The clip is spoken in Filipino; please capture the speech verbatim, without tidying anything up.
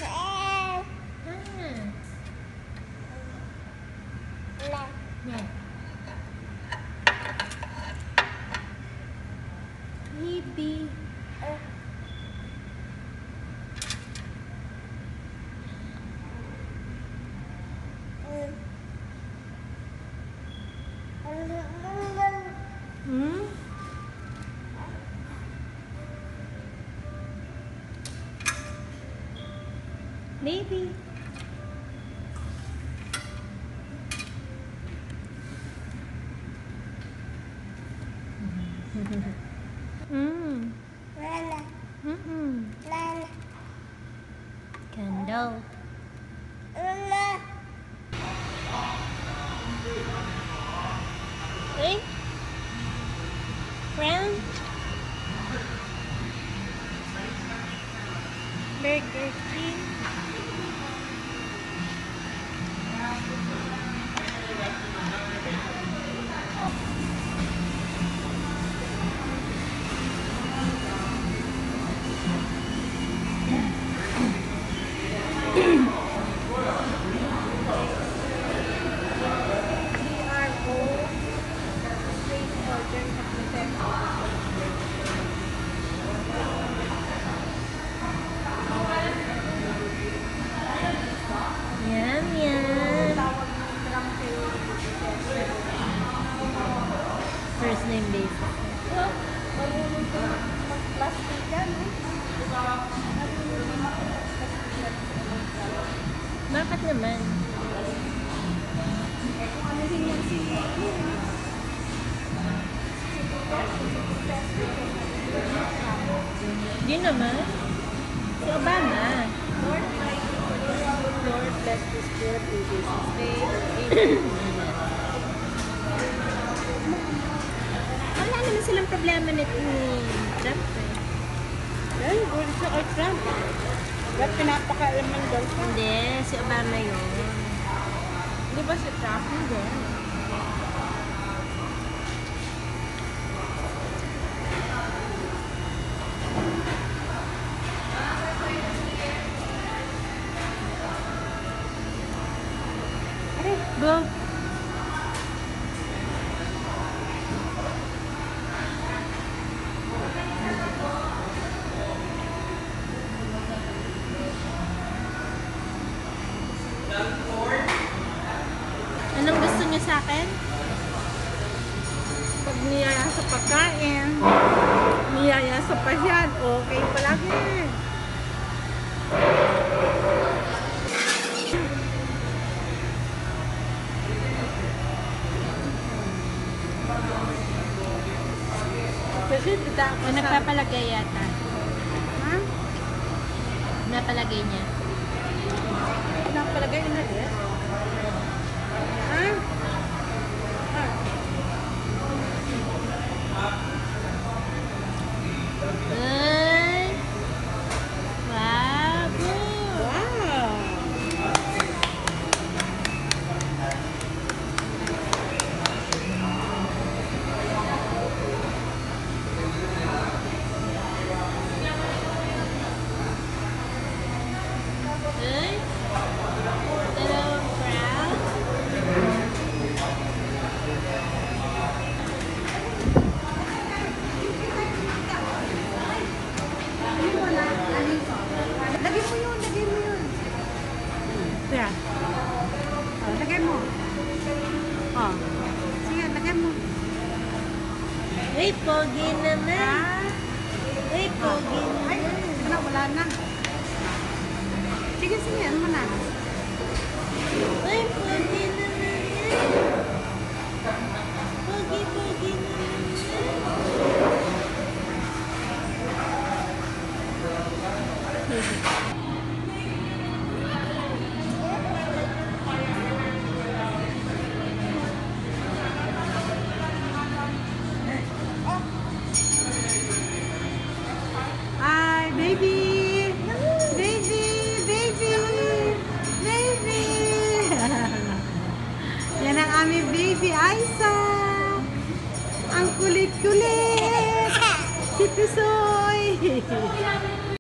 Ah. Yan. Baby. Hmm? Baby. Mm. Lala. Mm-mm. Lala. Candle. Lala. Hey. Friend. Burger King. Yum, yum. First name basis. Bakit naman? Di naman. Si Obama. Lord, bless this good in Jesus' name. Wala naman silang problema nito ni Trump eh. Yan, good siya kay Trump. Ba't pinapakain ng girl? Hindi, si Obama yun. Di ba si Trump? Hindi. Go. Anong gusto niyo sa akin? Pag niyaya sa pagkain, niyaya sa pasyan, okay palagi. Kasi tita O nagpapalagay yata. Ha? Napalagay niya. Napalagay na rin. Ha? Ha? Ay! Wow! Wow! Ay! Dalawang crowd. Lagay mo yun, lagay mo yun. Kaya? Oh, lagay mo. Oh. Sige, lagay mo. Uy, pogi naman. Ha? Uy, pogi Ay, naman. wala, wala na. Sige, sige, ano mo na? Uy, pogi naman yan. Pogi, pogi naman yan.